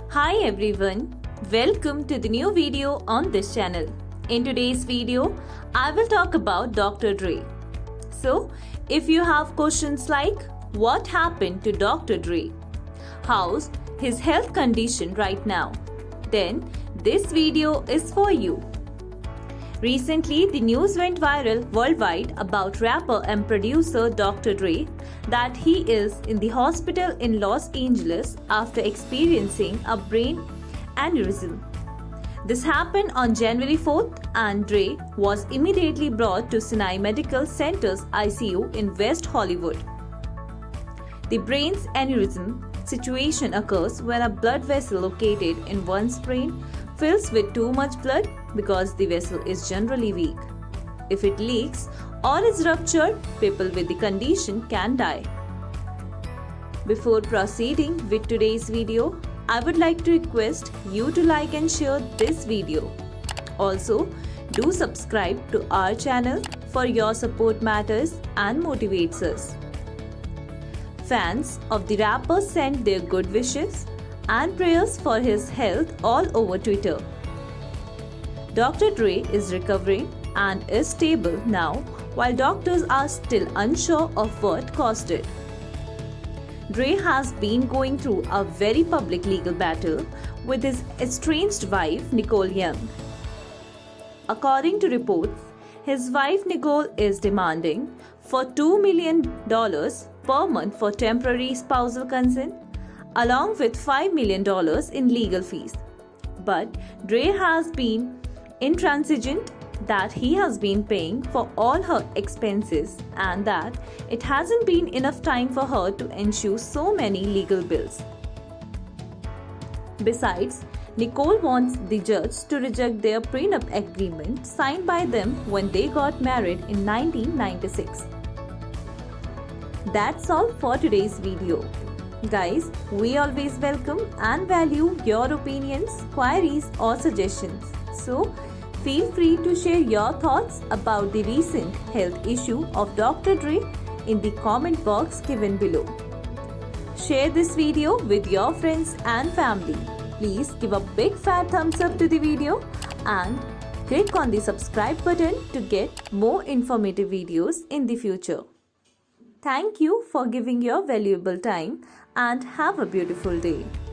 Hi everyone, welcome to the new video on this channel. In today's video, I will talk about Dr. Dre. So, if you have questions like what happened to Dr. Dre, how's his health condition right now, then this video is for you. Recently, the news went viral worldwide about rapper and producer Dr. Dre that he is in the hospital in Los Angeles after experiencing a brain aneurysm. This happened on January 4th and Dre was immediately brought to Sinai Medical Center's ICU in West Hollywood. The brain's aneurysm situation occurs when a blood vessel located in one's brain fills with too much blood because the vessel is generally weak. If it leaks or is ruptured, people with the condition can die. Before proceeding with today's video, I would like to request you to like and share this video. Also, do subscribe to our channel for your support matters and motivates us. Fans of the rapper sent their good wishes and prayers for his health all over Twitter. Dr. Dre is recovering and is stable now, while doctors are still unsure of what caused it. Dre has been going through a very public legal battle with his estranged wife Nicole Young. According to reports, his wife Nicole is demanding for $2 million per month for temporary spousal consent, along with $5 million in legal fees. But Dre has been intransigent that he has been paying for all her expenses and that it hasn't been enough time for her to ensure so many legal bills. Besides, Nicole wants the judge to reject their prenup agreement signed by them when they got married in 1996. That's all for today's video. Guys, we always welcome and value your opinions, queries or suggestions. So, feel free to share your thoughts about the recent health issue of Dr. Dre in the comment box given below. Share this video with your friends and family. Please give a big fat thumbs up to the video and click on the subscribe button to get more informative videos in the future. Thank you for giving your valuable time and have a beautiful day.